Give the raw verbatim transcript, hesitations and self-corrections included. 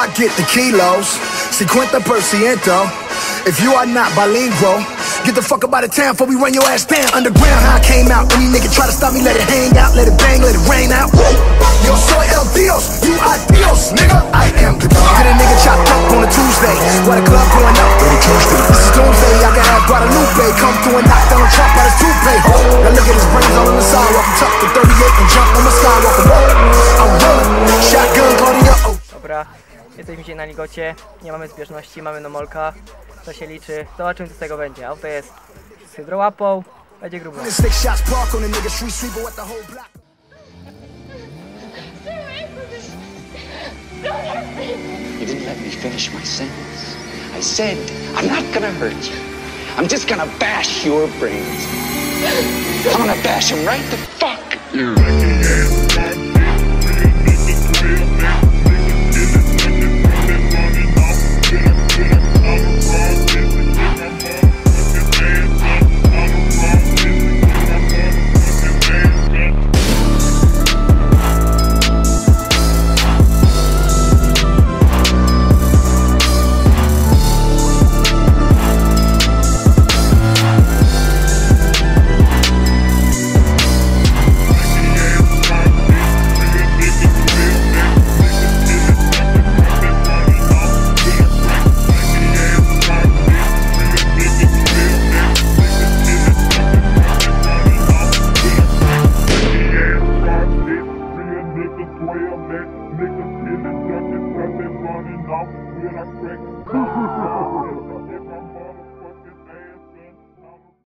I get the kilos, cincuenta por ciento. If you are not bilingual, get the fuck up out of town before we run your ass down. Underground, how I came out. Any nigga try to stop me, let it hang out, let it bang, let it rain out. Yo soy el Dios, you are Dios, nigga. I am the God. Get a nigga chopped up on a Tuesday, while the club going up. This is Doomsday, I can have Guadalupe come through and knock down a trap out his toupee. Now look at his brains all on the sidewalk. I'm tucked to thirty-eight and jump on my skywalk. I'm rolling, I'm rolling, shotgun, Claudia. Dobra, jesteśmy dzisiaj na ligocie, nie mamy zbieżności, mamy nomolka. To się liczy, zobaczymy co z tego będzie. Auto jest z hydrołapą, będzie grubo. You didn't let me finish my sentence. I said, I'm not gonna hurt you. I'm just gonna bash your brains. I'm gonna bash them right the fuck. Niggas killing, ducking, cause they running off with a crack.